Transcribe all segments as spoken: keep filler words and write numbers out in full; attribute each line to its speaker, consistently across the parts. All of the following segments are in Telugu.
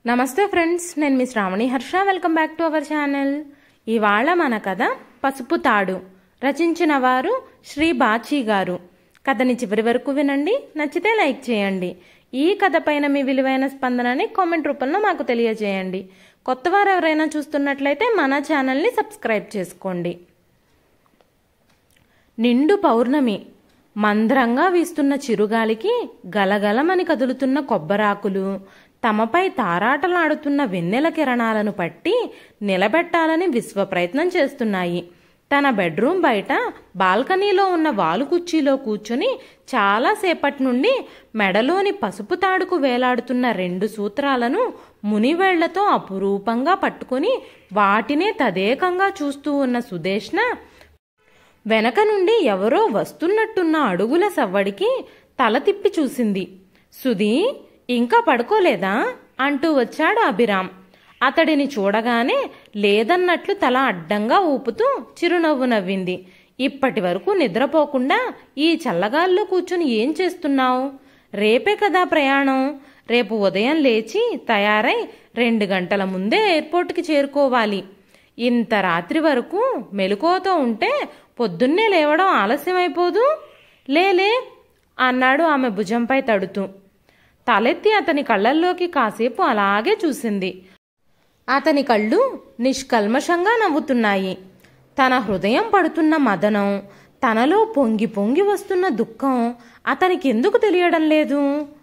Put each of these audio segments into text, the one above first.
Speaker 1: నమస్తే ఫ్రెండ్స్, నేను మీ Shravani Harsha. Welcome back to our channel. ఇవాళ మన కథ పసుపు తాడు. రచించిన వారు శ్రీ బాచి గారు. కథని చివరి వరకు వినండి, నచ్చితే లైక్ చేయండి. ఈ కథ పైన మీ విలువైన స్పందనని కామెంట్ రూపంలో మాకు తెలియజేయండి. కొత్త వారు ఎవరైనా చూస్తున్నట్లయితే మన ఛానల్ని సబ్స్క్రైబ్ చేసుకోండి. నిండు పౌర్ణమి. మంద్రంగా వీస్తున్న చిరుగాలికి గలగలమని కదులుతున్న కొబ్బరాకులు తమపై తారాటలాడుతున్న వెన్నెల కిరణాలను పట్టి నిలబెట్టాలని విశ్వ ప్రయత్నం చేస్తున్నాయి. తన బెడ్రూమ్ బయట బాల్కనీలో ఉన్న వాలు కుర్చీలో కూర్చుని చాలాసేపటి నుండి మెడలోని పసుపు తాడుకు వేలాడుతున్న రెండు సూత్రాలను మునివేళ్లతో అపురూపంగా పట్టుకుని వాటినే తదేకంగా చూస్తూ ఉన్న సుదేష్ణ వెనక నుండి ఎవరో వస్తున్నట్టున్న అడుగుల సవ్వడికి తల తిప్పి చూసింది. సుధీ, ఇంకా పడుకోలేదా అంటూ వచ్చాడు అభిరామ్. అతడిని చూడగానే లేదన్నట్లు తల అడ్డంగా ఊపుతూ చిరునవ్వు నవ్వింది. ఇప్పటి వరకు నిద్రపోకుండా ఈ చల్లగాల్లో కూర్చుని ఏం చేస్తున్నావు? రేపే కదా ప్రయాణం. రేపు ఉదయం లేచి తయారై రెండు గంటల ముందే ఎయిర్పోర్ట్కి చేరుకోవాలి. ఇంత రాత్రి వరకు మెలకువతో ఉంటే పొద్దున్నే లేవడం ఆలస్యమైపోదు? లేలే అన్నాడు ఆమె భుజంపై తడుతూ. తలెత్తి అతని కళ్ళల్లోకి కాసేపు అలాగే చూసింది. అతని కళ్ళు నిష్కల్మషంగా నవ్వుతున్నాయి. తన హృదయం పడుతున్న మదనం, తనలో పొంగి పొంగి వస్తున్న దుఃఖం అతనికి ఎందుకు తెలియడం లేదు?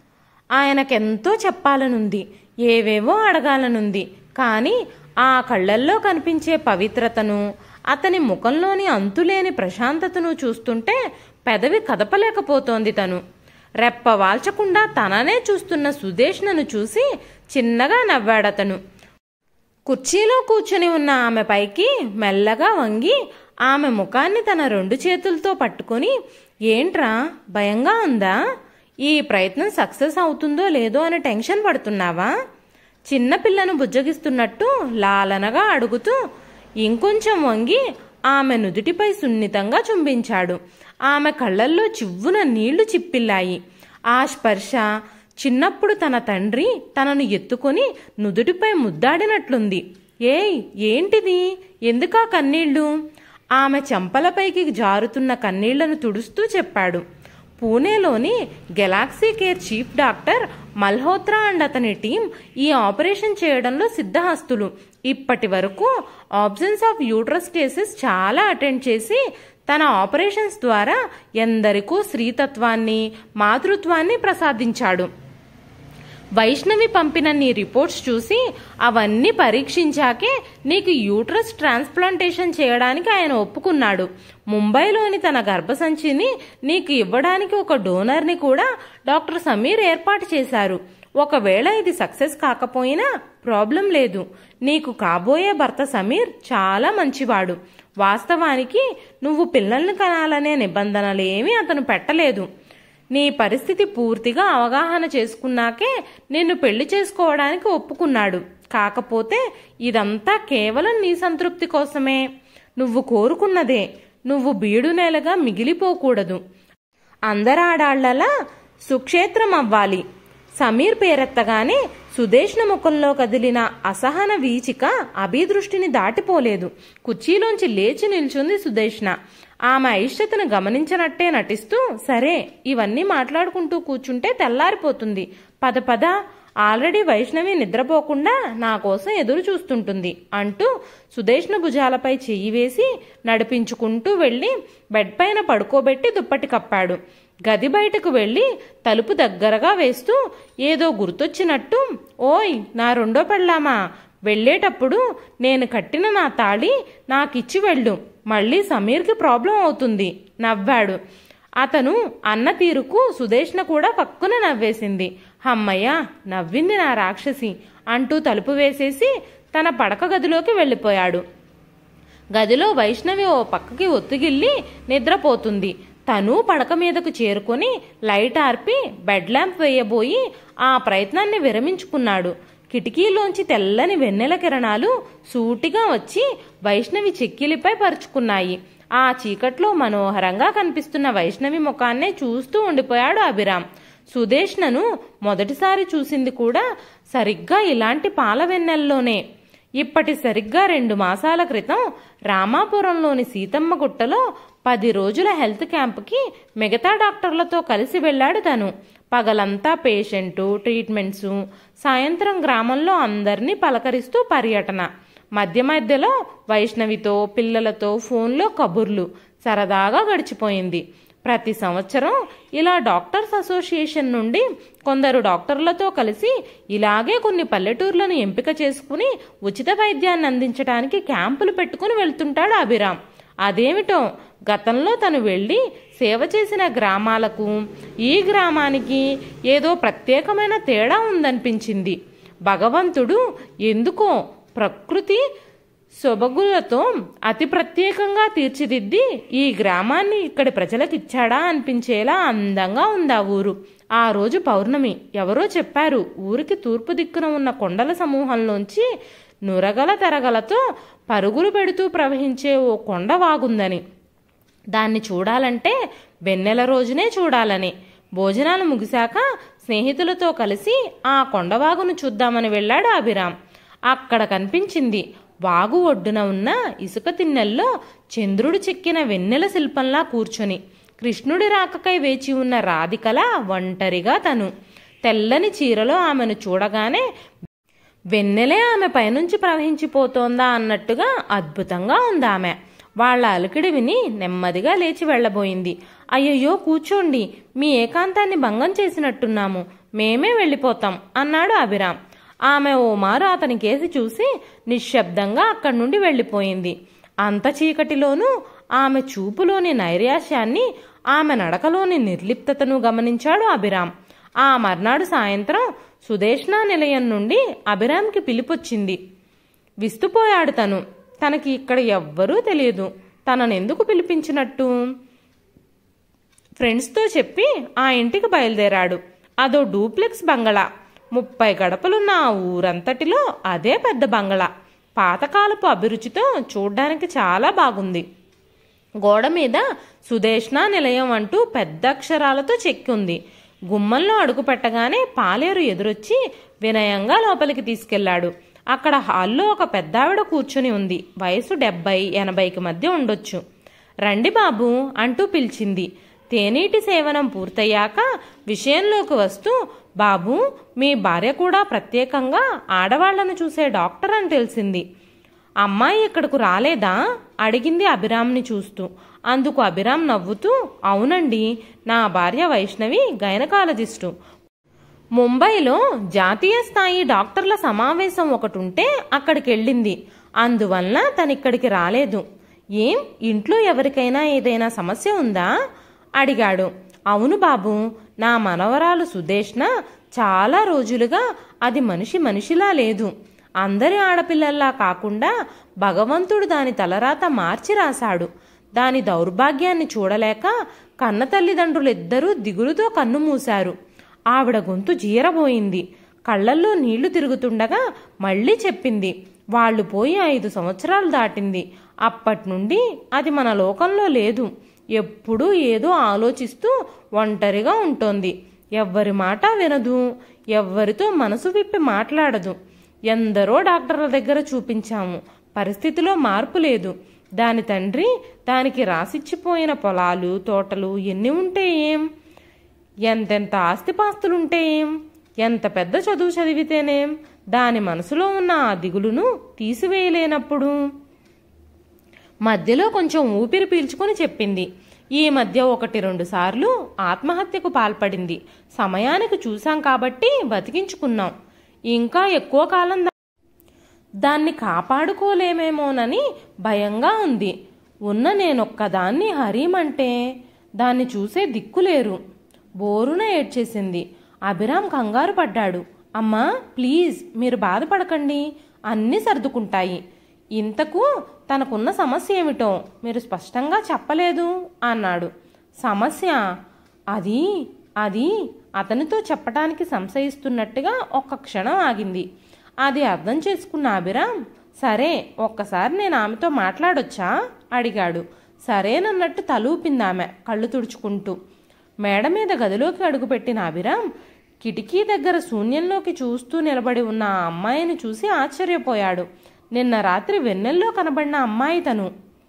Speaker 1: ఆయనకెంతో చెప్పాలనుంది, ఏవేవో అడగాలనుంది. కానీ ఆ కళ్ళల్లో కనిపించే పవిత్రతను, అతని ముఖంలోని అంతులేని ప్రశాంతతను చూస్తుంటే పెదవి కదపలేకపోతోంది. తను రెప్ప వాల్చకుండా తననే చూస్తున్న సుదేష్ణను చూసి చిన్నగా నవ్వాడతను. కుర్చీలో కూర్చుని ఉన్న ఆమె పైకి మెల్లగా వంగి ఆమె ముఖాన్ని తన రెండు చేతులతో పట్టుకొని, ఏంట్రా భయంగా ఉందా? ఈ ప్రయత్నం సక్సెస్ అవుతుందో లేదో అని టెన్షన్ పడుతున్నావా? చిన్నపిల్లను బుజ్జగిస్తున్నట్టు లాలనగా అడుగుతూ ఇంకొంచెం వంగి ఆమె నుదుటిపై సున్నితంగా చుంబించాడు. ఆమె కళ్ళల్లో చివ్వున నీళ్లు చిప్పిల్లాయి. ఆ స్పర్శ చిన్నప్పుడు తన తండ్రి తనను ఎత్తుకొని నుదుటిపై ముద్దాడినట్లుంది. ఏయ్, ఏంటిది? ఎందుకా కన్నీళ్లు? ఆమె చెంపలపైకి జారుతున్న కన్నీళ్లను తుడుస్తూ చెప్పాడు. పూణేలోని Galaxy Care chief doctor Malhotra and అతని టీం ఈ ఆపరేషన్ చేయడంలో సిద్ధహస్తులు. ఇప్పటి వరకు ఆబ్సెన్స్ ఆఫ్ యూట్రస్ కేసెస్ చాలా అటెండ్ చేసి తన ఆపరేషన్స్ ద్వారా ఎందరికో స్త్రీతత్వాన్ని, మాతృత్వాన్ని ప్రసాదించాడు. వైష్ణవి పంపిన నీ రిపోర్ట్స్ చూసి అవన్నీ పరీక్షించాకే నీకు యూట్రస్ ట్రాన్స్ప్లాంటేషన్ చేయడానికి ఆయన ఒప్పుకున్నాడు. ముంబైలోని తన గర్భసంచిని నీకు ఇవ్వడానికి ఒక డోనర్ని కూడా డాక్టర్ సమీర్ ఏర్పాటు చేశారు. ఒకవేళ ఇది సక్సెస్ కాకపోయినా ప్రాబ్లం లేదు. నీకు కాబోయే భర్త సమీర్ చాలా మంచివాడు. వాస్తవానికి నువ్వు పిల్లల్ని కనాలనే నిబంధనలేమీ అతను పెట్టలేదు. నీ పరిస్థితి పూర్తిగా అవగాహన చేసుకున్నాకే నిన్ను పెళ్లి చేసుకోవడానికి ఒప్పుకున్నాడు. కాకపోతే ఇదంతా కేవలం నీ సంతృప్తి కోసమే. నువ్వు కోరుకున్నదే. నువ్వు బీడునేలగా మిగిలిపోకూడదు. అందరాడాళ్లలా సుక్షేత్రం అవ్వాలి. సమీర్ పేరెత్తగానే సుదేష్ణ ముఖంలో కదిలిన అసహన వీచిక అభిదృష్టిని దాటిపోలేదు. కుర్చీలోంచి లేచి నిల్చుంది సుదేష్ణ. ఆమె అయిష్టతను గమనించనట్టే నటిస్తూ, సరే, ఇవన్నీ మాట్లాడుకుంటూ కూర్చుంటే తెల్లారిపోతుంది. పద పద, ఆల్రెడీ వైష్ణవి నిద్రపోకుండా నా కోసం ఎదురు చూస్తుంటుంది అంటూ సుదేష్ణ భుజాలపై చెయ్యి వేసి నడిపించుకుంటూ వెళ్లి బెడ్ పైన పడుకోబెట్టి దుప్పటి కప్పాడు. గది బయటకు వెళ్లి తలుపు దగ్గరగా వేస్తూ ఏదో గుర్తొచ్చినట్టు, ఓయ్ నా రెండో పెళ్ళామా, వెళ్లేటప్పుడు నేను కట్టిన నా తాళి నాకిచ్చి వెళ్ళు, మళ్ళీ సమీర్కి ప్రాబ్లం అవుతుంది నవ్వాడు. అతను అన్న తీరుకు సుదేష్ణ కూడా పక్కున నవ్వేసింది. హమ్మయ్య, నవ్వింది నా రాక్షసి అంటూ తలుపు వేసేసి తన పడక గదిలోకి వెళ్ళిపోయాడు. గదిలో వైష్ణవి ఓ పక్కకి ఒత్తిగిల్లి నిద్రపోతుంది. తను పడక మీదకు చేరుకొని లైట్ ఆర్పి బెడ్ ల్యాంప్ వేయబోయి ఆ ప్రయత్నాన్ని విరమించుకున్నాడు. కిటికీలోంచి తెల్లని వెన్నెల కిరణాలు సూటిగా వచ్చి వైష్ణవి చెక్కిలిపై పరుచుకున్నాయి. ఆ చీకట్లో మనోహరంగా కనిపిస్తున్న వైష్ణవి ముఖాన్నే చూస్తూ ఉండిపోయాడు అభిరామ్. సుదేష్ణను మొదటిసారి చూసింది కూడా సరిగ్గా ఇలాంటి పాల వెన్నెల్లోనే. ఇప్పటి సరిగ్గా రెండు మాసాల క్రితం రామాపురంలోని సీతమ్మ గుట్టలో పది రోజుల హెల్త్ క్యాంపుకి మిగతా డాక్టర్లతో కలిసి వెళ్ళాడు తను. పగలంతా పేషెంటు, ట్రీట్మెంట్సు, సాయంత్రం గ్రామంలో అందరినీ పలకరిస్తూ పర్యటన. మధ్య మధ్యలో వైష్ణవితో, పిల్లలతో ఫోన్లో కబుర్లు. సరదాగా గడిచిపోయింది. ప్రతి సంవత్సరం ఇలా డాక్టర్స్ అసోసియేషన్ నుండి కొందరు డాక్టర్లతో కలిసి ఇలాగే కొన్ని పల్లెటూర్లను ఎంపిక చేసుకుని ఉచిత వైద్యాన్ని అందించడానికి క్యాంపులు పెట్టుకుని వెళ్తుంటాడు అభిరామ్. అదేమిటో గతంలో తను వెళ్ళి సేవ చేసిన గ్రామాలకు ఈ గ్రామానికి ఏదో ప్రత్యేకమైన తేడా ఉందనిపించింది. భగవంతుడు ఎందుకో ప్రకృతి సొబగులతో అతి ప్రత్యేకంగా తీర్చిదిద్ది ఈ గ్రామాన్ని ఇక్కడి ప్రజలకిచ్చాడా అనిపించేలా అందంగా ఉంది ఆ ఊరు. ఆ రోజు పౌర్ణమి. ఎవరో చెప్పారు ఊరికి తూర్పు దిక్కున ఉన్న కొండల సమూహంలోంచి నురగల తెరగలతో పరుగులు పెడుతూ ప్రవహించే ఓ కొండ వాగుందని. దాన్ని చూడాలంటే వెన్నెల రోజునే చూడాలని. భోజనాలు ముగిశాక స్నేహితులతో కలిసి ఆ కొండవాగును చూద్దామని వెళ్ళాడు అభిరామ్. అక్కడ కనిపించింది వాగు ఒడ్డున ఉన్న ఇసుక తిన్నెల్లో చంద్రుడు చెక్కిన వెన్నెల శిల్పంలా కూర్చొని కృష్ణుడి రాకకై వేచి ఉన్న రాధికల ఒంటరిగా తను. తెల్లని చీరలో ఆమెను చూడగానే వెన్నెలే ఆమె పైనుంచి ప్రవహించిపోతోందా అన్నట్టుగా అద్భుతంగా ఉంది ఆమె. వాళ్ల అలికిడి విని నెమ్మదిగా లేచి వెళ్లబోయింది. అయ్యయ్యో కూర్చోండి, మీ ఏకాంతాన్ని భంగం చేసినట్టున్నాము, మేమే వెళ్ళిపోతాం అన్నాడు అభిరామ్. ఆమె ఓ మారు అతని కేసి చూసి నిశ్శబ్దంగా అక్కడి నుండి వెళ్ళిపోయింది. అంత చీకటిలోనూ ఆమె చూపులోని నైరాశ్యాన్ని, ఆమె నడకలోని నిర్లిప్తతను గమనించాడు అభిరామ్. ఆ మర్నాడు సాయంత్రం సుదేష్ణ నిలయం నుండి అభిరామ్కి పిలిపొచ్చింది. విస్తుపోయాడు తను. తనకి ఇక్కడ ఎవ్వరూ తెలియదు. తననెందుకు పిలిపించినట్టు ఫ్రెండ్స్తో చెప్పి ఆ ఇంటికి బయలుదేరాడు. అదో డూప్లెక్స్ బంగళా. ముప్పై గడపలున్న ఆ ఊరంతటిలో అదే పెద్ద బంగళా. పాతకాలపు అభిరుచితో చూడ్డానికి చాలా బాగుంది. గోడ మీద సుదేష్ణ నిలయం అంటూ పెద్ద అక్షరాలతో చెక్కి ఉంది. గుమ్మంలో అడుగు పెట్టగానే పాలేరు ఎదురొచ్చి వినయంగా లోపలికి తీసుకెళ్లాడు. అక్కడ హాల్లో ఒక పెద్దావిడ కూర్చుని ఉంది. వయసు డెబ్బై ఎనభైకి మధ్య ఉండొచ్చు. రండి బాబు అంటూ పిలిచింది. తేనీటి సేవనం పూర్తయ్యాక విషయంలోకి వస్తూ, బాబు మీ భార్య కూడా ప్రత్యేకంగా ఆడవాళ్లను చూసే డాక్టర్ అని తెలిసింది. అమ్మాయి ఇక్కడకు రాలేదా అడిగింది అభిరామ్ని చూస్తూ. అందుకు అభిరామ్ నవ్వుతూ, అవునండి, నా భార్య వైష్ణవి గైనకాలజిస్టు. ముంబైలో జాతీయ స్థాయి డాక్టర్ల సమావేశం ఒకటి ఉంటే అక్కడికి వెళ్ళింది. అందువల్ల తనిక్కడికి రాలేదు. ఏం ఇంట్లో ఎవరికైనా ఏదైనా సమస్య ఉందా అడిగాడు. అవును బాబు, నా మనవరాలు సుదేష్ణ చాలా రోజులుగా అది మనిషి మనిషిలా లేదు. అందరి ఆడపిల్లల్లా కాకుండా భగవంతుడు దాని తలరాత మార్చి రాశాడు. దాని దౌర్భాగ్యాన్ని చూడలేక కన్న తల్లిదండ్రులిద్దరూ దిగులుతో కన్ను మూశారు. ఆవిడ గొంతు జీరబోయింది. కళ్లల్లో నీళ్లు తిరుగుతుండగా మళ్లీ చెప్పింది, వాళ్లు పోయి ఐదు సంవత్సరాలు దాటింది. అప్పట్నుండి అది మన లోకంలో లేదు. ఎప్పుడూ ఏదో ఆలోచిస్తూ ఒంటరిగా ఉంటోంది. ఎవ్వరి మాట వినదు, ఎవ్వరితో మనసు విప్పి మాట్లాడదు. ఎందరో డాక్టర్ల దగ్గర చూపించాము, పరిస్థితిలో మార్పు లేదు. దాని తండ్రి దానికి రాసిచ్చిపోయిన పొలాలు, తోటలు ఎన్ని ఉంటే ఏం, ఎంతెంత ఆస్తిపాస్తులుంటే ఏం, ఎంత పెద్ద చదువు చదివితేనేం, దాని మనసులో ఉన్న ఆ దిగులును తీసివేయలేనప్పుడు. మధ్యలో కొంచెం ఊపిరి పీల్చుకుని చెప్పింది, ఈ మధ్య ఒకటి రెండు సార్లు ఆత్మహత్యకు పాల్పడింది. సమయానికి చూశాం కాబట్టి బతికించుకున్నాం. ఇంకా ఎక్కువ కాలం దాన్ని కాపాడుకోలేమేమోనని భయంగా ఉంది. ఉన్న నేనొక్కదాన్ని హరీమంటే దాన్ని చూసే దిక్కులేరు. బోరున ఏడ్చేసింది. అభిరామ్ కంగారు పడ్డాడు. అమ్మా ప్లీజ్ మీరు బాధపడకండి, అన్నీ సర్దుకుంటాయి. ఇంతకు తనకున్న సమస్య ఏమిటో మీరు స్పష్టంగా చెప్పలేదు అన్నాడు. సమస్య అది అది అతనితో చెప్పటానికి సంశయిస్తున్నట్టుగా ఒక్క క్షణం ఆగింది. అది అర్థం చేసుకున్న అభిరామ్, సరే ఒక్కసారి నేను ఆమెతో మాట్లాడొచ్చా అడిగాడు. సరేనన్నట్టు తలూపింది ఆమె కళ్ళు తుడుచుకుంటూ. మేడ మీద గదిలోకి అడుగుపెట్టిన అభిరామ్ కిటికీ దగ్గర శూన్యంలోకి చూస్తూ నిలబడి ఉన్న ఆ అమ్మాయిని చూసి ఆశ్చర్యపోయాడు. నిన్న రాత్రి వెన్నెల్లో కనబడిన అమ్మాయి తను.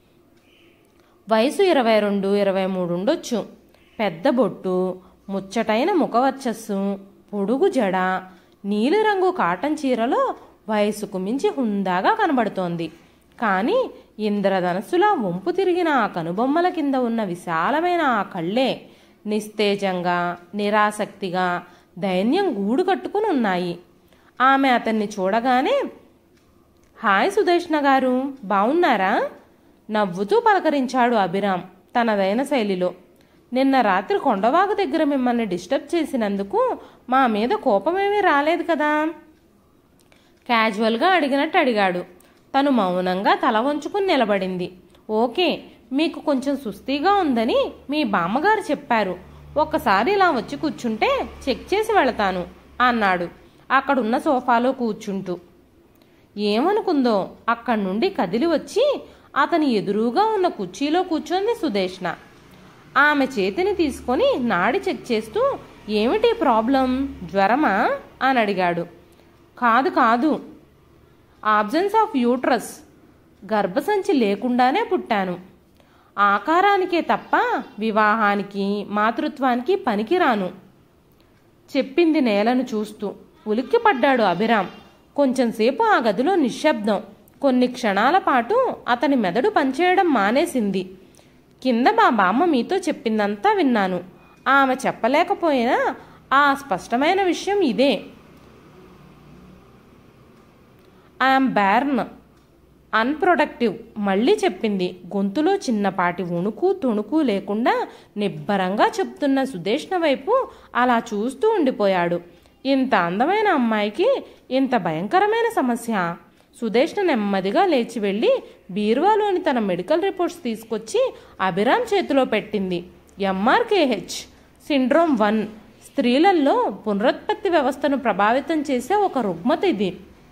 Speaker 1: వయసు ఇరవై రెండు ఇరవై మూడు ఉండొచ్చు. పెద్ద బొట్టు, ముచ్చటైన ముఖవర్చస్సు, పొడుగు జడ, నీలిరంగు కాటన్ చీరలో వయసుకు మించి హుందాగా కనబడుతోంది. కానీ ఇంద్రధనస్సులా వంపు తిరిగిన ఆ కనుబొమ్మల కింద ఉన్న విశాలమైన ఆ కళ్ళే నిస్తేజంగా, నిరాసక్తిగా, దైన్యం గూడు కట్టుకుని ఉన్నాయి. ఆమె అతన్ని చూడగానే, హాయ్ సుదేష్ణ గారు, బావున్నారా? నవ్వుతూ పలకరించాడు అభిరామ్ తనదైన శైలిలో. నిన్న రాత్రి కొండవాగు దగ్గర మిమ్మల్ని డిస్టర్బ్ చేసినందుకు మా మీద కోపమేమీ రాలేదు కదా? క్యాజువల్గా అడిగినట్టు అడిగాడు. తను మౌనంగా తల వంచుకుని నిలబడింది. ఓకే, మీకు కొంచెం సుస్తీగా ఉందని మీ బామ్మగారు చెప్పారు. ఒక్కసారి ఇలా వచ్చి కూర్చుంటే చెక్ చేసి వెళతాను అన్నాడు అక్కడున్న సోఫాలో కూర్చుంటూ. ఏమనుకుందో అక్కడి నుండి కదిలి వచ్చి అతని ఎదురుగా ఉన్న కుర్చీలో కూర్చొంది సుదేష్ణ. ఆమె చేతిని తీసుకొని నాడి చెక్ చేస్తూ, ఏమిటి ప్రాబ్లం, జ్వరమా అని అడిగాడు. కాదు కాదు, ఆబ్సెన్స్ ఆఫ్ యూట్రస్, గర్భసంచి లేకుండానే పుట్టాను. ఆకారానికే తప్ప వివాహానికి మాతృత్వానికి పనికిరాను చెప్పింది నేలను చూస్తూ. ఉలిక్కిపడ్డాడు అభిరామ్. కొంచెంసేపు ఆ గదిలో నిశ్శబ్దం. కొన్ని క్షణాల పాటు అతని మెదడు పనిచేయడం మానేసింది. కింద మా బామ్మ మీతో చెప్పిందంతా విన్నాను. ఆమె చెప్పలేకపోయినా ఆ స్పష్టమైన విషయం ఇదే, ఐఎమ్ బ్యార్న్, అన్ప్రొడక్టివ్. మళ్ళీ చెప్పింది. గొంతులో చిన్నపాటి వణుకు తొణుకు లేకుండా నిబ్బరంగా చెప్తున్న సుదేష్ణ వైపు అలా చూస్తూ ఉండిపోయాడు. ఇంత అందమైన అమ్మాయికి ఇంత భయంకరమైన సమస్య. సుదేష్ణ నెమ్మదిగా లేచి వెళ్ళి బీరువాలోని తన మెడికల్ రిపోర్ట్స్ తీసుకొచ్చి అభిరామ్ చేతిలో పెట్టింది. ఎంఆర్కేహెచ్ సిండ్రోమ్ వన్, స్త్రీలలో పునరుత్పత్తి వ్యవస్థను ప్రభావితం చేసే ఒక రుగ్మత ఇది.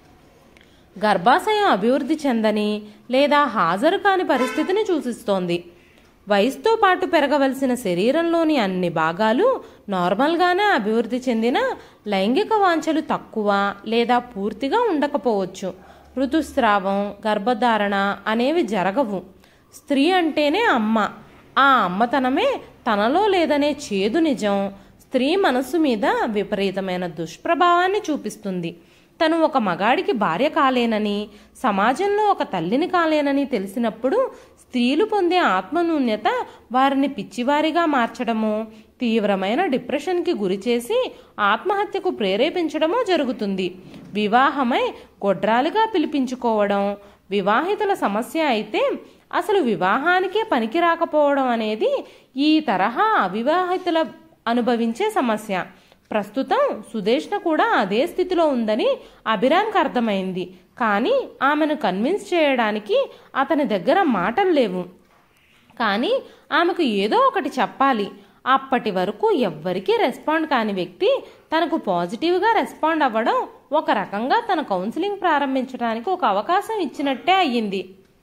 Speaker 1: గర్భాశయం అభివృద్ధి చెందని లేదా హాజరు కాని పరిస్థితిని సూచిస్తోంది. వయసుతో పాటు పెరగవలసిన శరీరంలోని అన్ని భాగాలు నార్మల్గానే అభివృద్ధి చెందిన లైంగిక వాంఛలు తక్కువ లేదా పూర్తిగా ఉండకపోవచ్చు. ఋతుస్రావం, గర్భధారణ అనేవి జరగవు. స్త్రీ అంటేనే అమ్మ. ఆ అమ్మతనమే తనలో లేదనే చేదు నిజం స్త్రీ మనస్సు మీద విపరీతమైన దుష్ప్రభావాన్ని చూపిస్తుంది. తను ఒక మగాడికి భార్య కాలేనని, సమాజంలో ఒక తల్లిని కాలేనని తెలిసినప్పుడు స్త్రీలు పొందే ఆత్మన్యూన్యత వారిని పిచ్చివారిగా మార్చడమో, తీవ్రమైన డిప్రెషన్కి గురిచేసి ఆత్మహత్యకు ప్రేరేపించడమో జరుగుతుంది. వివాహమై గొడ్రాలుగా పిలిపించుకోవడం వివాహితుల సమస్య అయితే, అసలు వివాహానికే పనికి రాకపోవడం అనేది ఈ తరహా అవివాహితుల అనుభవించే సమస్య. ప్రస్తుతం సుదేష్ణ కూడా అదే స్థితిలో ఉందని అభిరామ్కి అర్థమైంది. కానీ ఆమెను కన్విన్స్ చేయడానికి అతని దగ్గర మాటలు లేవు. కానీ ఆమెకు ఏదో ఒకటి చెప్పాలి. అప్పటి వరకు ఎవ్వరికీ రెస్పాండ్ కాని వ్యక్తి తనకు పాజిటివ్గా రెస్పాండ్ అవ్వడం ఒక రకంగా తన కౌన్సిలింగ్ ప్రారంభించడానికి ఒక అవకాశం ఇచ్చినట్టే అయ్యింది.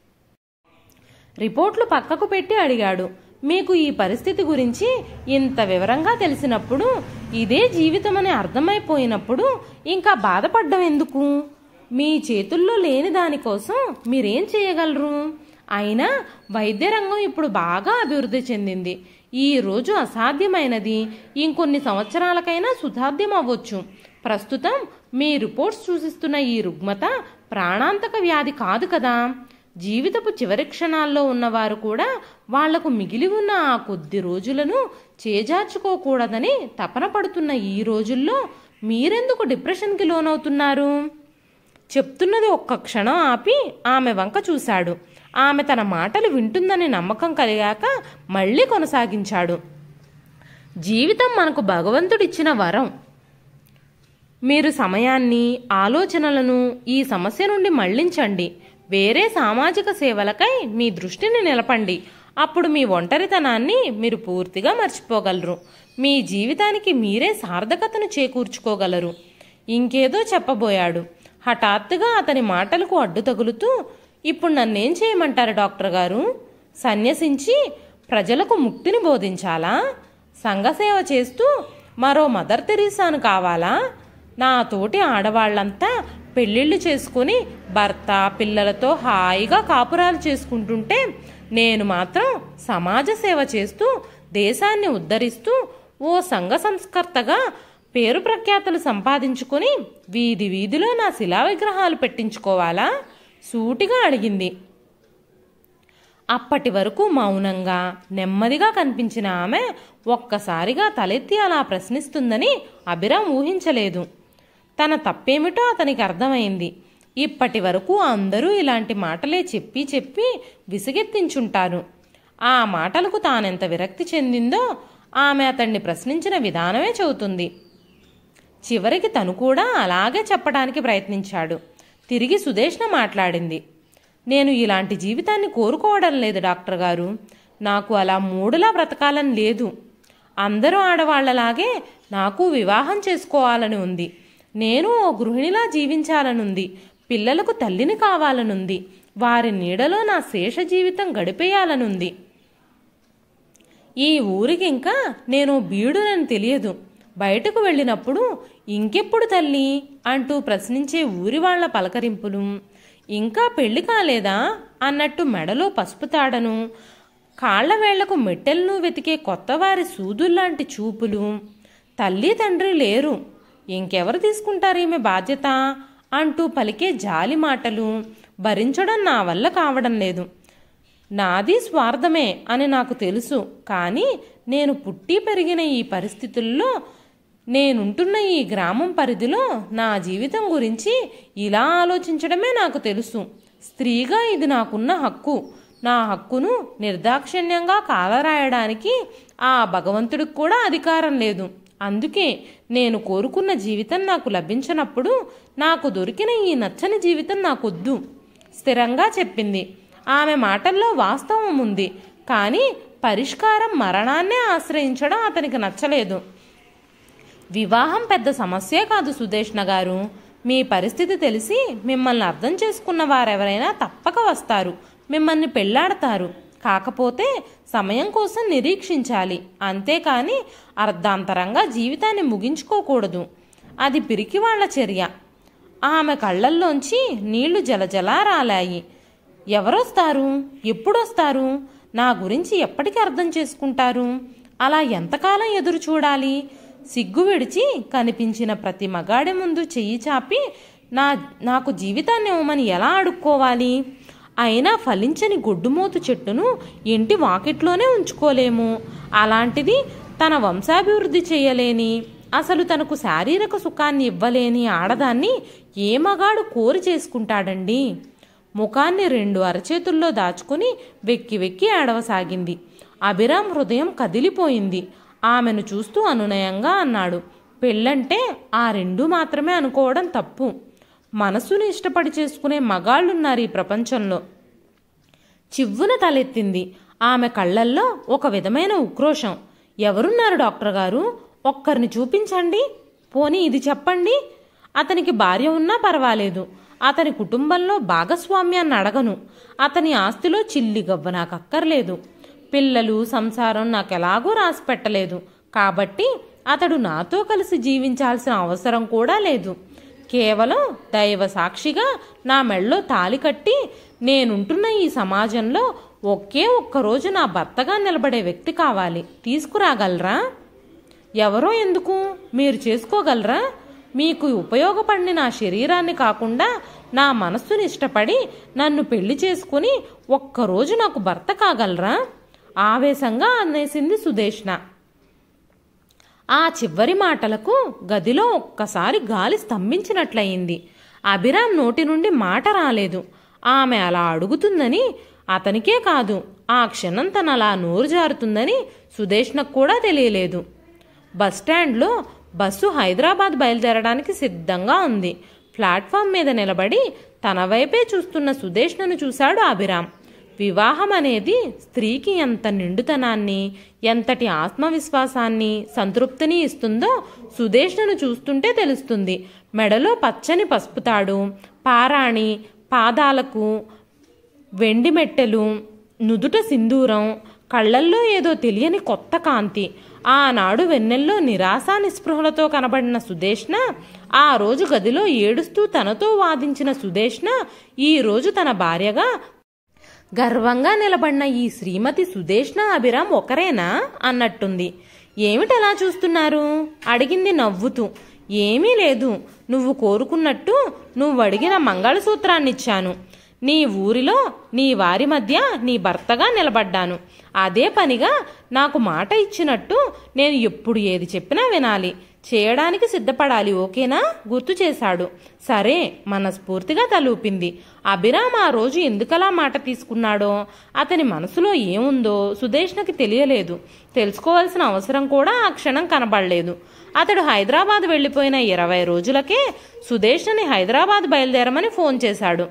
Speaker 1: రిపోర్ట్లు పక్కకు పెట్టి అడిగాడు, మీకు ఈ పరిస్థితి గురించి ఇంత వివరంగా తెలిసినప్పుడు, ఇదే జీవితమని అర్థమైపోయినప్పుడు ఇంకా బాధపడ్డం ఎందుకు? మీ చేతుల్లో లేని దానికోసం మీరేం చేయగలరు? అయినా వైద్య రంగం ఇప్పుడు బాగా అభివృద్ధి చెందింది. ఈ రోజు అసాధ్యమైనది ఇంకొన్ని సంవత్సరాలకైనా సుసాధ్యం అవ్వచ్చు. ప్రస్తుతం మీ రిపోర్ట్స్ సూచిస్తున్న ఈ రుగ్మత ప్రాణాంతక వ్యాధి కాదు కదా. జీవితపు చివరి క్షణాల్లో ఉన్నవారు కూడా వాళ్లకు మిగిలి ఉన్న ఆ కొద్ది రోజులను చేజార్చుకోకూడదని తపన పడుతున్న ఈ రోజుల్లో మీరెందుకు డిప్రెషన్కి లోనవుతున్నారు? చెప్తున్నది ఒక్క క్షణం ఆపి ఆమె వంక చూశాడు. ఆమె తన మాటలు వింటుందని నమ్మకం కలిగాక మళ్ళీ కొనసాగించాడు. జీవితం మనకు భగవంతుడిచ్చిన వరం. మీరు సమయాన్ని, ఆలోచనలను ఈ సమస్య నుండి మళ్లించండి. వేరే సామాజిక సేవలకై మీ దృష్టిని నిలపండి. అప్పుడు మీ ఒంటరితనాన్ని మీరు పూర్తిగా మర్చిపోగలరు. మీ జీవితానికి మీరే సార్థకతను చేకూర్చుకోగలరు. ఇంకేదో చెప్పబోయాడు. హఠాత్తుగా అతని మాటలకు అడ్డు తగులుతూ, ఇప్పుడు నన్నేం చేయమంటారు డాక్టర్ గారు? సన్యసించి ప్రజలకు ముక్తిని బోధించాలా? సంఘసేవ చేస్తూ మరో మదర్ తెరీసాను కావాలా? నా తోటి ఆడవాళ్లంతా పెళ్ళిళ్ళు చేసుకుని భర్త పిల్లలతో హాయిగా కాపురాలు చేసుకుంటుంటే నేను మాత్రం సమాజ సేవ చేస్తూ దేశాన్ని ఉద్ధరిస్తూ ఓ సంఘ సంస్కర్తగా పేరు ప్రఖ్యాతులు సంపాదించుకుని వీధి వీధిలో నా శిలా విగ్రహాలు పెట్టించుకోవాలా? సూటిగా అడిగింది. అప్పటి వరకు మౌనంగా నెమ్మదిగా కనిపించిన ఆమె ఒక్కసారిగా తలెత్తి అలా ప్రశ్నిస్తుందని అభిరామ్ ఊహించలేదు. తన తప్పేమిటో అతనికి అర్థమైంది. ఇప్పటి వరకు అందరూ ఇలాంటి మాటలే చెప్పి చెప్పి విసిగెత్తించుంటారు. ఆ మాటలకు తానెంత విరక్తి చెందిందో ఆమె అతన్ని ప్రశ్నించిన విధానమే చెబుతుంది. చివరికి తను కూడా అలాగే చెప్పడానికి ప్రయత్నించాడు. తిరిగి సుదేష్ణ మాట్లాడింది. నేను ఇలాంటి జీవితాన్ని కోరుకోవడం లేదు డాక్టర్ గారు. నాకు అలా మూడులా బ్రతకాలని లేదు. అందరూ ఆడవాళ్లలాగే నాకు వివాహం చేసుకోవాలని ఉంది. నేను ఓ గృహిణిలా జీవించాలనుంది. పిల్లలకు తల్లిని కావాలనుంది. వారి నీడలో నా శేష జీవితం గడిపేయాలనుంది. ఈ ఊరికి ఇంకా నేను బీడునని తెలియదు. బయటకు వెళ్ళినప్పుడు ఇంకెప్పుడు తల్లి అంటూ ప్రశ్నించే ఊరి వాళ్ల పలకరింపులు, ఇంకా పెళ్లి కాలేదా అన్నట్టు మెడలో పసుపు తాడను, కాళ్ల వేళ్లకు మెట్టెలను వెతికే కొత్తవారి సూదుల్లాంటి చూపులు, తల్లి తండ్రి లేరు, ఇంకెవరు తీసుకుంటారు ఈమె బాధ్యత అంటూ పలికే జాలి మాటలు భరించడం నా వల్ల కావడం లేదు. నాది స్వార్థమే అని నాకు తెలుసు. కానీ నేను పుట్టి పెరిగిన ఈ పరిస్థితుల్లో, నేనుంటున్న ఈ గ్రామం పరిధిలో నా జీవితం గురించి ఇలా ఆలోచించడమే నాకు తెలుసు. స్త్రీగా ఇది నాకున్న హక్కు. నా హక్కును నిర్దాక్షిణ్యంగా కాలరాయడానికి ఆ భగవంతుడికి కూడా అధికారం లేదు. అందుకే నేను కోరుకున్న జీవితం నాకు లభించినప్పుడు నాకు దొరికిన ఈ నచ్చని జీవితం నాకొద్దు స్థిరంగా చెప్పింది. ఆమె మాటల్లో వాస్తవం ఉంది. కానీ పరిష్కారం మరణాన్నే ఆశ్రయించడం అతనికి నచ్చలేదు. వివాహం పెద్ద సమస్యే కాదు సుదేష్ణ గారు. మీ పరిస్థితి తెలిసి మిమ్మల్ని అర్థం చేసుకున్న వారెవరైనా తప్పక వస్తారు, మిమ్మల్ని పెళ్లాడతారు. కాకపోతే సమయం కోసం నిరీక్షించాలి. అంతేకాని అర్ధాంతరంగా జీవితాన్ని ముగించుకోకూడదు. అది పిరికి వాళ్ల చర్య. ఆమె కళ్ళల్లోంచి నీళ్లు జలజలా రాలాయి. ఎవరొస్తారు? ఎప్పుడొస్తారు? నా గురించి ఎప్పటికీ అర్థం చేసుకుంటారు? అలా ఎంతకాలం ఎదురు చూడాలి? సిగ్గు విడిచి కనిపించిన ప్రతి మగాడి ముందు చెయ్యి చాపి నా నాకు జీవితాన్ని ఇవ్వమని ఎలా అడుక్కోవాలి? అయినా ఫలించని గొడ్డుమోతు చెట్టును ఇంటి వాకిట్లోనే ఉంచుకోలేము. అలాంటిది తన వంశాభివృద్ధి చేయలేని, అసలు తనకు శారీరక సుఖాన్ని ఇవ్వలేని ఆడదాన్ని ఏ మగాడు కోరి చేసుకుంటాడండి? ముఖాన్ని రెండు అరచేతుల్లో దాచుకుని వెక్కి వెక్కి ఏడవసాగింది. అభిరామ్ హృదయం కదిలిపోయింది. ఆమెను చూస్తూ అనునయంగా అన్నాడు, పెళ్ళంటే ఆ రెండు మాత్రమే అనుకోవడం తప్పు. మనసుని ఇష్టపడి చేసుకునే మగాళ్ళున్నారు ఈ ప్రపంచంలో. చివ్వున తలెత్తింది. ఆమె కళ్ళల్లో ఒక విధమైన ఉక్రోషం. ఎవరున్నారు డాక్టర్ గారు? ఒక్కరిని చూపించండి. పోనీ ఇది చెప్పండి. అతనికి భార్య ఉన్నా పర్వాలేదు. అతని కుటుంబంలో భాగస్వామ్యాన్ని అడగను. అతని ఆస్తిలో చిల్లి గవ్వ నాకు అక్కర్లేదు. పిల్లలు సంసారం నాకెలాగూ రాసి పెట్టలేదు. కాబట్టి అతడు నాతో కలిసి జీవించాల్సిన అవసరం కూడా లేదు. కేవలం దైవ సాక్షిగా నా మెళ్ళో తాళి కట్టి నేనుంటున్న ఈ సమాజంలో ఒకే ఒక్కరోజు నా భర్తగా నిలబడే వ్యక్తి కావాలి. తీసుకురాగలరా? ఎవరో ఎందుకు, మీరు చేసుకోగలరా? మీకు ఉపయోగపడిన నా శరీరాన్ని కాకుండా నా మనస్సుని ఇష్టపడి నన్ను పెళ్లి చేసుకుని ఒక్కరోజు నాకు భర్త కాగలరా? ఆవేశంగా అనేసింది సుదేష్ణ. ఆ చివరి మాటలకు గదిలో ఒక్కసారి గాలి స్తంభించినట్లయింది. అభిరామ్ నోటి నుండి మాట రాలేదు. ఆమె అలా అడుగుతుందని అతనికే కాదు, ఆ క్షణం తన అలా నోరు జారుతుందని సుదేష్ణకు కూడా తెలియలేదు. బస్టాండ్లో బస్సు హైదరాబాద్ బయలుదేరడానికి సిద్ధంగా ఉంది. ప్లాట్ఫామ్ మీద నిలబడి తన వైపే చూస్తున్న సుదేష్ణను చూశాడు అభిరామ్. వివాహం అనేది స్త్రీకి ఎంత నిండుతనాన్ని, ఎంతటి ఆత్మవిశ్వాసాన్ని, సంతృప్తిని ఇస్తుందో సుదేష్ణను చూస్తుంటే తెలుస్తుంది. మెడలో పచ్చని పసుపుతాడు, పారాణి, పాదాలకు వెండి మెట్టెలు, నుదుట సింధూరం, కళ్ళల్లో ఏదో తెలియని కొత్త కాంతి. ఆనాడు వెన్నెల్లో నిరాశ నిస్పృహలతో కనబడిన సుదేష్ణ, ఆ రోజు గదిలో ఏడుస్తూ తనతో వాదించిన సుదేష్ణ ఈరోజు తన భార్యగా గర్వంగా నిలబడిన ఈ శ్రీమతి సుదేష్ణ అభిరామ్ ఒకరేనా అన్నట్టుంది. ఏమిటలా చూస్తున్నారు అడిగింది నవ్వుతూ. ఏమీ లేదు, నువ్వు కోరుకున్నట్టు నువ్వు అడిగిన మంగళసూత్రాన్నిచ్చాను. నీ ఊరిలో నీ వారి మధ్య నీ భర్తగా నిలబడ్డాను. అదే పనిగా నాకు మాట ఇచ్చినట్టు నేను ఎప్పుడు ఏది చెప్పినా వినాలి, చేయడానికి సిద్ధపడాలి, ఓకేనా? గుర్తు చేశాడు. సరే మనస్ఫూర్తిగా తలూపింది. అభిరామ్ ఆ రోజు ఎందుకలా మాట తీసుకున్నాడో, అతని మనసులో ఏముందో సుదేష్ణకి తెలియలేదు. తెలుసుకోవాల్సిన అవసరం కూడా ఆ క్షణం కనబడలేదు. అతడు హైదరాబాద్ వెళ్లిపోయిన ఇరవై రోజులకే సుదేష్ణని హైదరాబాద్ బయలుదేరమని ఫోన్ చేశాడు.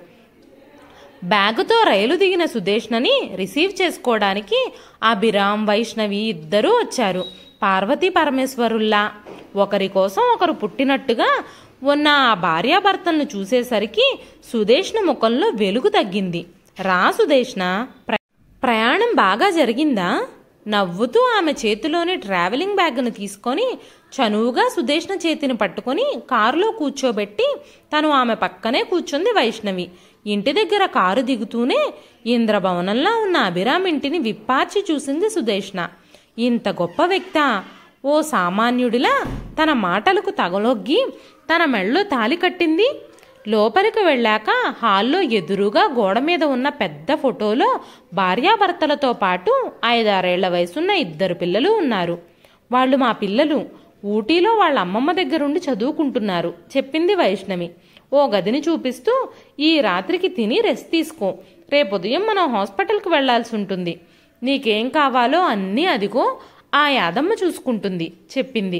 Speaker 1: బ్యాగుతో రైలు దిగిన సుదేష్ణని రిసీవ్ చేసుకోవడానికి అభిరామ్, వైష్ణవి ఇద్దరూ వచ్చారు. పార్వతీ పరమేశ్వరుల్లా ఒకరి కోసం ఒకరు పుట్టినట్టుగా ఉన్న ఆ భార్యాభర్తలను చూసేసరికి సుదేష్ణ ముఖంలో వెలుగు తగ్గింది. రా సుదేష్ణ, ప్రయాణం బాగా జరిగిందా? నవ్వుతూ ఆమె చేతిలోని ట్రావెలింగ్ బ్యాగ్ను తీసుకొని చనువుగా సుదేష్ణ చేతిని పట్టుకొని కారులో కూర్చోబెట్టి తను ఆమె పక్కనే కూర్చుంది వైష్ణవి. ఇంటి దగ్గర కారు దిగుతూనే ఇంద్రభవనంలా ఉన్న అభిరామ్ ఇంటిని విప్పార్చి చూసింది సుదేష్ణ. ఇంత గొప్ప వ్యక్తా? ఓ సామాన్యుడిలా తన మాటలకు తగలొగ్గి తన మెళ్ళో తాలి కట్టింది. లోపలికి వెళ్ళాక హాల్లో ఎదురుగా గోడ మీద ఉన్న పెద్ద ఫోటోలో భార్యాభర్తలతో పాటు ఐదారేళ్ల వయసున్న ఇద్దరు పిల్లలు ఉన్నారు. వాళ్ళు మా పిల్లలు, ఊటీలో వాళ్ళ అమ్మమ్మ దగ్గరుండి చదువుకుంటున్నారు చెప్పింది వైష్ణవి ఓ గదిని చూపిస్తూ. ఈ రాత్రికి తిని రెస్ట్ తీసుకో, రేపు ఉదయం మనం హాస్పిటల్కి వెళ్లాల్సి ఉంటుంది. నీకేం కావాలో అన్నీ అదిగో ఆ యాదమ్మ చూసుకుంటుంది చెప్పింది.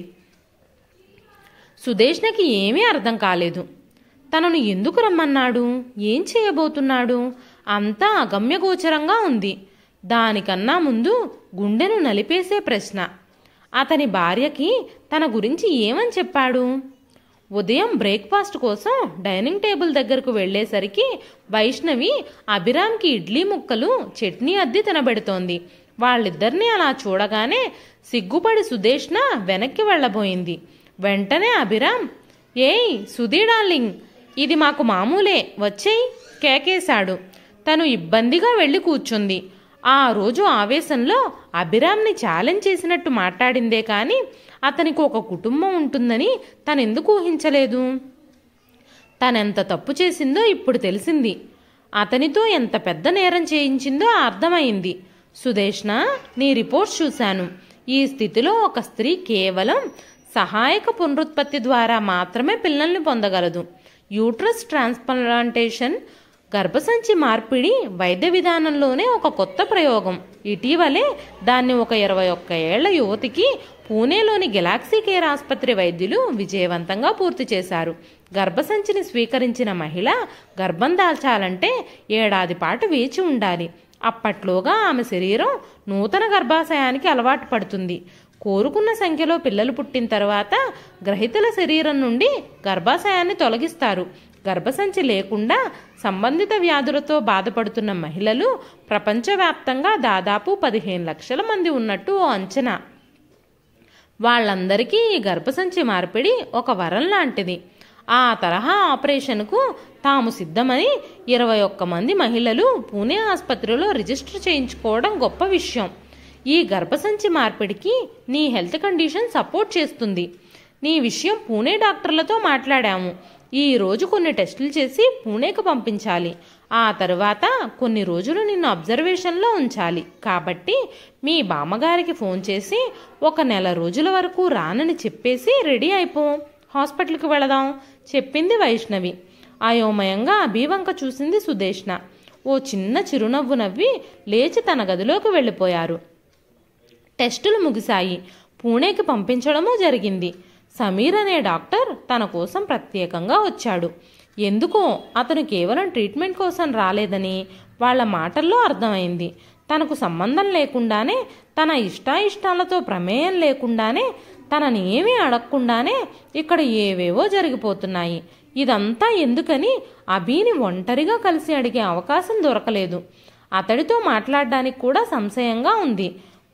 Speaker 1: సుదేష్ణకి ఏమీ అర్థం కాలేదు. తనను ఎందుకు రమ్మన్నాడు, ఏం చేయబోతున్నాడు, అంతా అగమ్యగోచరంగా ఉంది. దానికన్నా ముందు గుండెను నలిపేసే ప్రశ్న, అతని భార్యకి తన గురించి ఏమని చెప్పాడు? ఉదయం బ్రేక్ఫాస్ట్ కోసం డైనింగ్ టేబుల్ దగ్గరకు వెళ్లేసరికి వైష్ణవి అభిరామ్కి ఇడ్లీ ముక్కలు చట్నీ అద్ది తినబెడుతోంది. వాళ్ళిద్దరినీ అలా చూడగానే సిగ్గుపడి సుదేష్ణ వెనక్కి వెళ్లబోయింది. వెంటనే అభిరామ్, ఏయ్ సుధీ డార్లింగ్, ఇది మాకు మామూలే, వచ్చేయ్ కేకేశాడు. తను ఇబ్బందిగా వెళ్లి కూర్చుంది. ఆ రోజు ఆవేశంలో అభిరామ్ని ఛాలెంజ్ చేసినట్టు మాట్లాడిందే కానీ అతనికి ఒక కుటుంబం ఉంటుందని తనెందుకు ఊహించలేదు? తనెంత తప్పు చేసిందో ఇప్పుడు తెలిసింది. అతనితో ఎంత పెద్ద నేరం చేయించిందో అర్థమైంది. సుదేష్ణ, నీ రిపోర్ట్స్ చూశాను. ఈ స్థితిలో ఒక స్త్రీ కేవలం సహాయక పునరుత్పత్తి ద్వారా మాత్రమే పిల్లల్ని పొందగలదు. యూట్రస్ ట్రాన్స్ప్లాంటేషన్, గర్భసంచి మార్పిడి వైద్య విధానంలోనే ఒక కొత్త ప్రయోగం. ఇటీవలే దాన్ని ఒక ఇరవై ఒక్క ఏళ్ల యువతికి పూణేలోని గెలాక్సీ కేర్ ఆసుపత్రి వైద్యులు విజయవంతంగా పూర్తి చేశారు. గర్భసంచిని స్వీకరించిన మహిళ గర్భం దాల్చాలంటే ఏడాది పాటు వేచి ఉండాలి. అప్పట్లోగా ఆమె శరీరం నూతన గర్భాశయానికి అలవాటు పడుతుంది. కోరుకున్న సంఖ్యలో పిల్లలు పుట్టిన తర్వాత గ్రహితల శరీరం నుండి గర్భాశయాన్ని తొలగిస్తారు. గర్భసంచి లేకుండా సంబంధిత వ్యాధులతో బాధపడుతున్న మహిళలు ప్రపంచవ్యాప్తంగా దాదాపు పదిహేను లక్షల మంది ఉన్నట్టు ఓ అంచనా. వాళ్ళందరికీ ఈ గర్భసంచి మార్పిడి ఒక వరం లాంటిది. ఆ తరహా ఆపరేషన్కు తాము సిద్ధమని ఇరవై ఒక్క మంది మహిళలు పూణే ఆసుపత్రిలో రిజిస్టర్ చేయించుకోవడం గొప్ప విషయం. ఈ గర్భసంచి మార్పిడికి నీ హెల్త్ కండిషన్ సపోర్ట్ చేస్తుంది. నీ విషయం పూణే డాక్టర్లతో మాట్లాడాము. ఈ రోజు కొన్ని టెస్టులు చేసి పూణేకు పంపించాలి. ఆ తరువాత కొన్ని రోజులు నిన్ను అబ్జర్వేషన్లో ఉంచాలి. కాబట్టి మీ బామ్మగారికి ఫోన్ చేసి ఒక నెల రోజుల వరకు రానని చెప్పేసి రెడీ అయిపో, హాస్పిటల్కి వెళదాం చెప్పింది వైష్ణవి. అయోమయంగా అభివంక చూసింది సుదేష్ణ. ఓ చిన్న చిరునవ్వు నవ్వి లేచి తన గదిలోకి వెళ్ళిపోయారు. టెస్టులు ముగిశాయి. పూణేకి పంపించడమూ జరిగింది. సమీర్ అనే డాక్టర్ తన కోసం ప్రత్యేకంగా వచ్చాడు. ఎందుకో అతను కేవలం ట్రీట్మెంట్ కోసం రాలేదని వాళ్ళ మాటల్లో అర్థమైంది. తనకు సంబంధం లేకుండానే, తన ఇష్టాయిష్టాలతో ప్రమేయం లేకుండానే, తనని ఏమీ అడగకుండానే ఇక్కడ ఏవేవో జరిగిపోతున్నాయి. ఇదంతా ఎందుకని అభిని ఒంటరిగా కలిసి అడిగే అవకాశం దొరకలేదు. అతడితో మాట్లాడడానికి కూడా సంశయంగా ఉంది.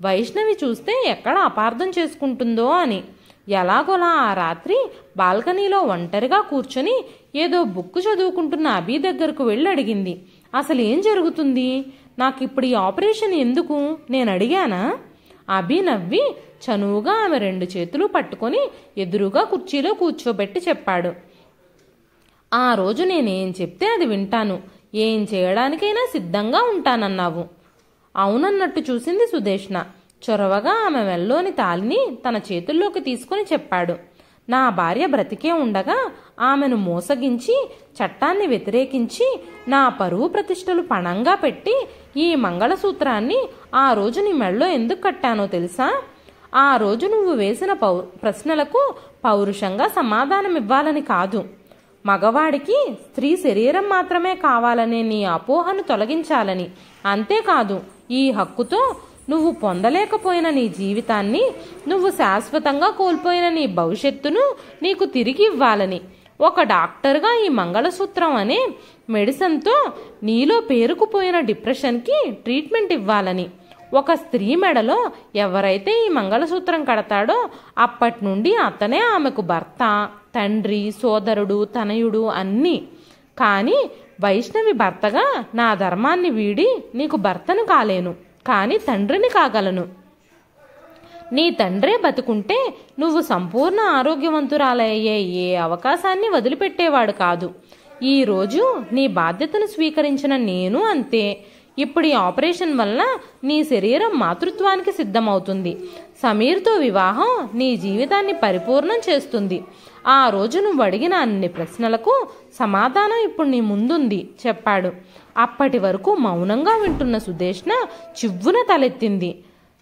Speaker 1: వైష్ణవి చూస్తే ఎక్కడ అపార్థం చేసుకుంటుందో అని. ఎలాగోలా ఆ రాత్రి బాల్కనీలో ఒంటరిగా కూర్చొని ఏదో బుక్ చదువుకుంటున్న అభి దగ్గరకు వెళ్ళి అడిగింది, అసలు ఏం జరుగుతుంది, నాకిప్పుడు ఈ ఆపరేషన్ ఎందుకు, నేను అడిగానా? అభి నవ్వి చనువుగా ఆమె రెండు చేతులు పట్టుకొని ఎదురుగా కుర్చీలో కూర్చోబెట్టి చెప్పాడు, ఆ రోజు నేనేం చెప్తే అది వింటాను, ఏం చేయడానికైనా సిద్ధంగా ఉంటానన్నావు. అవునన్నట్టు చూసింది సుదేష్ణ. చొరవగా ఆమె మెల్లోని తాలిని తన చేతుల్లోకి తీసుకుని చెప్పాడు, నా భార్య బ్రతికే ఉండగా ఆమెను మోసగించి చట్టాన్ని వ్యతిరేకించి నా పరువు ప్రతిష్టలు పణంగా పెట్టి ఈ మంగళసూత్రాన్ని ఆ రోజు నీ మెళ్ళో ఎందుకు కట్టానో తెలుసా? ఆ రోజు నువ్వు వేసిన పౌ ప్రశ్నలకు పౌరుషంగా సమాధానమివ్వాలని కాదు, మగవాడికి స్త్రీ శరీరం మాత్రమే కావాలనే నీ అపోహను తొలగించాలని. అంతేకాదు, ఈ హక్కుతో నువ్వు పొందలేకపోయిన నీ జీవితాన్ని, నువ్వు శాశ్వతంగా కోల్పోయిన నీ భవిష్యత్తును నీకు తిరిగి ఇవ్వాలని. ఒక డాక్టర్గా ఈ మంగళసూత్రం అనే మెడిసిన్తో నీలో పేరుకుపోయిన డిప్రెషన్కి ట్రీట్మెంట్ ఇవ్వాలని. ఒక స్త్రీ మెడలో ఎవరైతే ఈ మంగళసూత్రం కడతాడో అప్పటి నుండి అతనే ఆమెకు భర్త, తండ్రి, సోదరుడు, తనయుడు అన్నీ. కానీ వైష్ణవి భర్తగా నా ధర్మాన్ని వీడి నీకు భర్తను కాలేను, కానీ తండ్రిని కాగలను. నీ తండ్రే బతుకుంటే నువ్వు సంపూర్ణ ఆరోగ్యవంతురాలయ్యే ఏ అవకాశాన్ని వదిలిపెట్టేవాడు కాదు. ఈరోజు నీ బాధ్యతను స్వీకరించిన నేను అంతే. ఇప్పుడు ఈ ఆపరేషన్ వల్ల నీ శరీరం మాతృత్వానికి సిద్ధమవుతుంది. సమీర్తో వివాహం నీ జీవితాన్ని పరిపూర్ణం చేస్తుంది. ఆ రోజు నువ్వు అడిగిన అన్ని ప్రశ్నలకు సమాధానం ఇప్పుడు నీ ముందుంది చెప్పాడు. అప్పటి వరకు మౌనంగా వింటున్న సుదేష్ణ చివ్వున తలెత్తింది.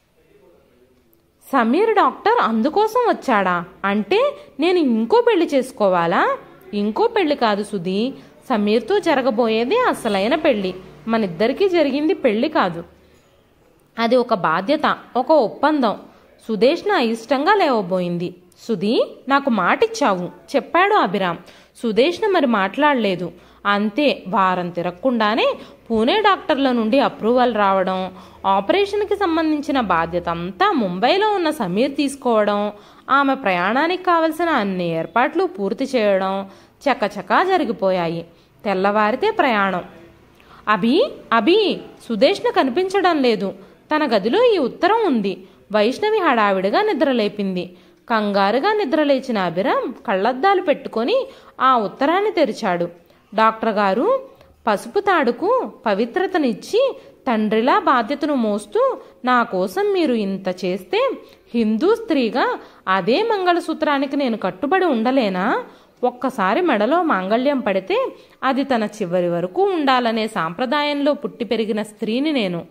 Speaker 1: సమీర్ డాక్టర్ అందుకోసం వచ్చాడా? అంటే నేను ఇంకో పెళ్లి చేసుకోవాలా? ఇంకో పెళ్లి కాదు సుధీ, సమీర్తో జరగబోయేది అసలైన పెళ్లి. మనిద్దరికీ జరిగింది పెళ్లి కాదు, అది ఒక బాధ్యత, ఒక ఒప్పందం. సుదేష్ణ అయిష్టంగా లేవబోయింది. సుధీ, నాకు మాటిచ్చావు చెప్పాడు అభిరామ్. సుదేష్ణ మరి మాట్లాడలేదు. అంతే, వారం తిరగకుండానే పూణే డాక్టర్ల నుండి అప్రూవల్ రావడం, ఆపరేషన్కి సంబంధించిన బాధ్యత అంతా ముంబైలో ఉన్న సమీర్ తీసుకోవడం, ఆమె ప్రయాణానికి కావలసిన అన్ని ఏర్పాట్లు పూర్తి చేయడం చకచకా జరిగిపోయాయి. తెల్లవారితే ప్రయాణం. అభి అభి సుదేష్ణ కనిపించడం లేదు. తన గదిలో ఈ ఉత్తరం ఉంది. వైష్ణవి హడావిడిగా నిద్రలేపింది. కంగారుగా నిద్రలేచిన అభిరామ్ కళ్ళద్దాలు పెట్టుకొని ఆ ఉత్తరాన్ని తెరిచాడు. డాక్టర్ గారు, పసుపు తాడుకు పవిత్రతనిచ్చి తండ్రిలా బాధ్యతను మోస్తూ నా కోసం మీరు ఇంత చేస్తే హిందూ స్త్రీగా అదే మంగళసూత్రానికి నేను కట్టుబడి ఉండలేనా? ఒక్కసారి మెడలో మాంగళ్యం పడితే అది తన చివరి వరకు ఉండాలనే సాంప్రదాయంలో పుట్టి పెరిగిన స్త్రీని నేను.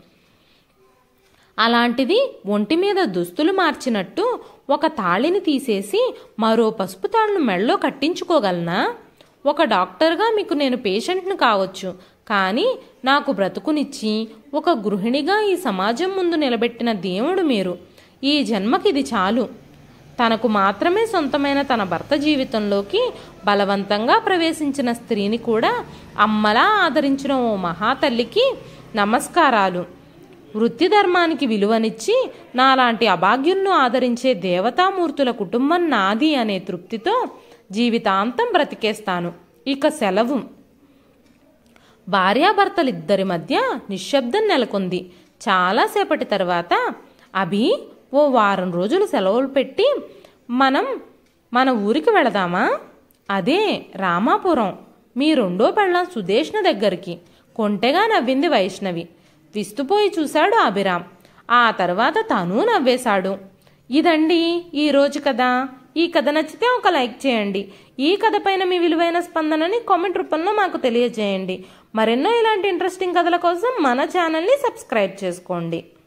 Speaker 1: అలాంటిది ఒంటి మీద దుస్తులు మార్చినట్టు ఒక తాళిని తీసేసి మరో పసుపు తాళ్ళను మెడలో కట్టించుకోగలనా? ఒక డాక్టర్గా మీకు నేను పేషెంట్ను కావచ్చు, కానీ నాకు బ్రతుకునిచ్చి ఒక గృహిణిగా ఈ సమాజం ముందు నిలబెట్టిన దేవుడు మీరు. ఈ జన్మకిది చాలు. తనకు మాత్రమే సొంతమైన తన భర్త జీవితంలోకి బలవంతంగా ప్రవేశించిన స్త్రీని కూడా అమ్మలా ఆదరించిన ఓ మహాతల్లికి నమస్కారాలు. వృత్తి ధర్మానికి విలువనిచ్చి నాలాంటి అభాగ్యులను ఆదరించే దేవతామూర్తుల కుటుంబం నాది అనే తృప్తితో జీవితాంతం బ్రతికేస్తాను. ఇక సెలవు. భార్యాభర్తలిద్దరి మధ్య నిశ్శబ్దం నెలకొంది. చాలాసేపటి తర్వాత, అభి, ఓ వారం రోజులు సెలవులు పెట్టి మనం మన ఊరికి వెళదామా? అదే రామాపురం, మీ రెండో పెళ్ళాం సుదేష్ణ దగ్గరికి. కొంటెగా నవ్వింది వైష్ణవి. విస్తుపోయి చూశాడు అభిరామ్. ఆ తర్వాత తను నవ్వేశాడు. ఇదండి ఈరోజు కథ. ఈ కథ నచ్చితే ఒక లైక్ చేయండి. ఈ కథ పైన మీ విలువైన స్పందనని కామెంట్ రూపంలో మాకు తెలియజేయండి. మరెన్నో ఇలాంటి ఇంట్రెస్టింగ్ కథల కోసం మన ఛానల్ని సబ్స్క్రైబ్ చేసుకోండి.